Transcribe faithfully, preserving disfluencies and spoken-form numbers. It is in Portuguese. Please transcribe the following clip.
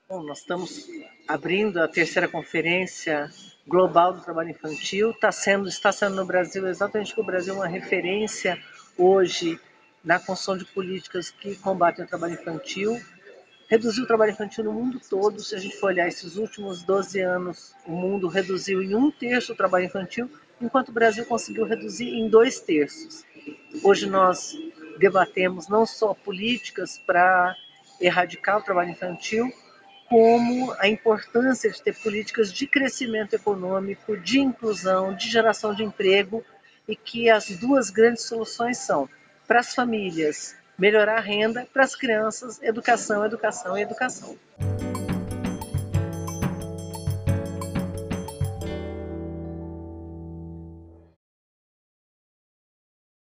Bom, nós estamos abrindo a terceira conferência global do trabalho infantil. Está sendo, está sendo no Brasil exatamente porque o Brasil é uma referência hoje na construção de políticas que combatem o trabalho infantil. Reduziu o trabalho infantil no mundo todo. Se a gente for olhar esses últimos doze anos, o mundo reduziu em um terço o trabalho infantil, enquanto o Brasil conseguiu reduzir em dois terços. Hoje nós debatemos não só políticas para erradicar o trabalho infantil, como a importância de ter políticas de crescimento econômico, de inclusão, de geração de emprego, e que as duas grandes soluções são, para as famílias, melhorar a renda, para as crianças, educação, educação e educação.